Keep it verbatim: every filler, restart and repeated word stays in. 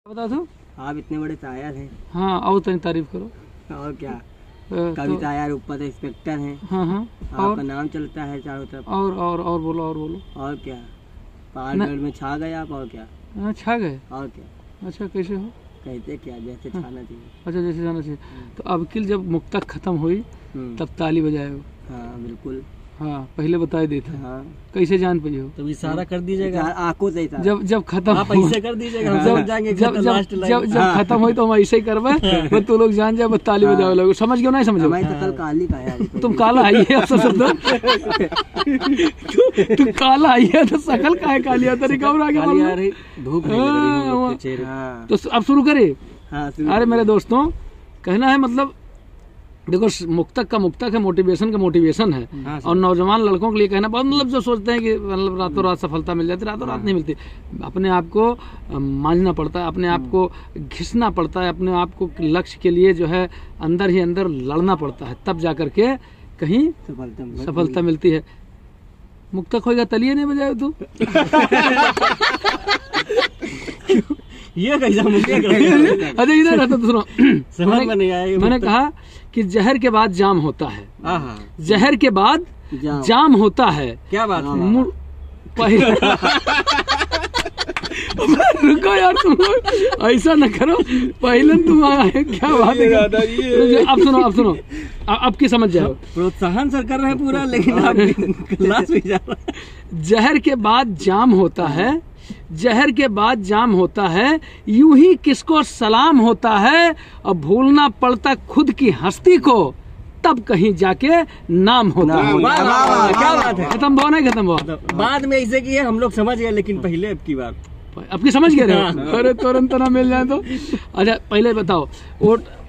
बता दो आप इतने बड़े शायर हैं। हाँ और तेरी तारीफ करो। और क्या, तो, कविता यार ऊपर इंस्पेक्टर हैं। हाँ हाँ आपका नाम चलता है चारों तरफ। और और और बोलो और बोलो। और क्या, पहाड़गढ़ में छा गए आप। और क्या, हाँ छा गए। और क्या, अच्छा कैसे हो? कहते क्या, जैसे छाना चाहिए। अच्छा जैसे जाना चाहिए। तो अब किल जब मुक्तक खत्म हुई तब ताली बजाए हो? हाँ बिल्कुल। हाँ पहले बता देते। हाँ कैसे जान पाई हो? तब इशारा कर दीजिएगा आंखों से इशारा। जब जब खत्म आप ऐसे कर दीजिएगा, हम समझ जाएंगे जब जब लास्ट जब लाइन। जब खत्म हुई तो हम ऐसे ही करबे। बस तू लोग जान जाए, बस ताली बजाओ लोग। समझ गए नहीं समझो? हमारी तो कल काली का है। तुम काला आई है अफसर शब्द। तू काला आई है तो शकल का है काली है तेरी। कब आगे काली आ रही, धूप नहीं लग रही हम लोग के चेहरे। हाँ तो अब शुरू करे। हाँ अरे मेरे दोस्तों, कहना है मतलब देखो, मुक्तक का मुक्तक है, मोटिवेशन का मोटिवेशन है। हाँ, और नौजवान लड़कों के लिए कहना बहुत, मतलब जो सोचते हैं कि मतलब रातों रात सफलता मिल जाती, रातों रात नहीं मिलती। अपने आप को मांझना पड़ता है, अपने आप को घिसना पड़ता है, अपने आप को लक्ष्य के लिए जो है अंदर ही अंदर लड़ना पड़ता है, तब जा करके कहीं सफलता सफलता मिलती है। मुक्तक होगा तलिए नहीं बजाए तू। ये कैसा मुझे अरे इधर रहता तो सुनो। समझ में नहीं आया। मैंने कहा कि जहर के बाद जाम होता है। हाँ जहर के बाद जाम, जाम होता है। क्या बात है? मुड़- पहले रुको यार, तुम लोग ऐसा न करो। पहले तुम आए, क्या बात है? अब सुनो अब सुनो अब अब की समझ जाओ। प्रोत्साहन सर कर रहे हैं पूरा, लेकिन आप क्लास में जा रहे हैं। जहर के बाद जाम होता है, जहर के बाद जाम होता है, यूं ही किसको सलाम होता है। और भूलना पड़ता खुद की हस्ती को, तब कहीं जाके नाम होता है। वाह, वाह, वाह, क्या बात है। खत्म हुआ नहीं खत्म हुआ? बाद में ऐसे की है, हम लोग समझ गए, लेकिन पहले अब की बात अब की समझ गए रहे हो? अरे तुरंत ना मिल जाए तो। अच्छा पहले बताओ, वो